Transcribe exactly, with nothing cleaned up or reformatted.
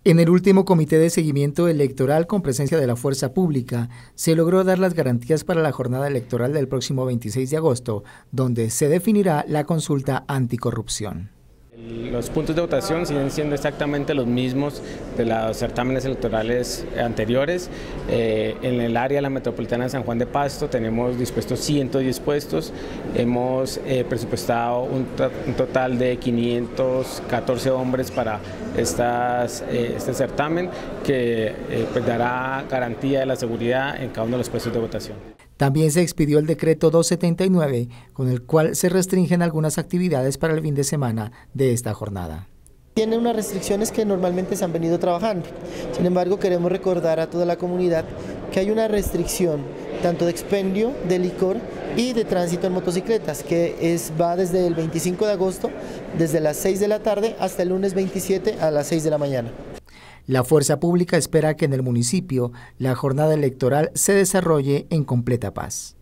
En el último comité de seguimiento electoral con presencia de la fuerza pública, se logró dar las garantías para la jornada electoral del próximo veintiséis de agosto, donde se definirá la consulta anticorrupción. Los puntos de votación siguen siendo exactamente los mismos de los certámenes electorales anteriores. Eh, en el área de la metropolitana de San Juan de Pasto tenemos dispuestos ciento diez puestos, hemos eh, presupuestado un, un total de quinientos catorce hombres para estas, eh, este certamen que eh, pues dará garantía de la seguridad en cada uno de los puestos de votación. También se expidió el decreto doscientos setenta y nueve, con el cual se restringen algunas actividades para el fin de semana de esta jornada. Tiene unas restricciones que normalmente se han venido trabajando. Sin embargo, queremos recordar a toda la comunidad que hay una restricción tanto de expendio de licor y de tránsito en motocicletas, que es, va desde el veinticinco de agosto, desde las seis de la tarde hasta el lunes veintisiete a las seis de la mañana. La fuerza pública espera que en el municipio la jornada electoral se desarrolle en completa paz.